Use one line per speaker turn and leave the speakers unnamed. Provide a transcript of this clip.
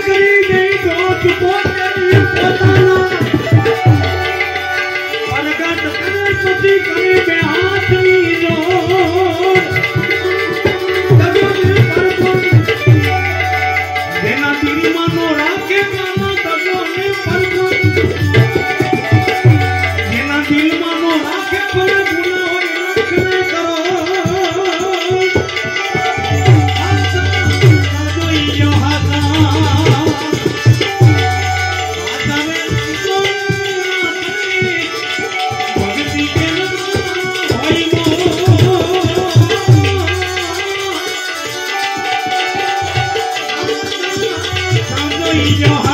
કરી ગઈ તો ચૂકો તેરી પોતાના પ્રગટ ગણપતિ કરી બે હાથની જોડ જેના દિલમાં નો રાખે કાના તગોને પરગો જેના દિલમાં નો રાખે પણ ગુના હોય લખને કરો
Yo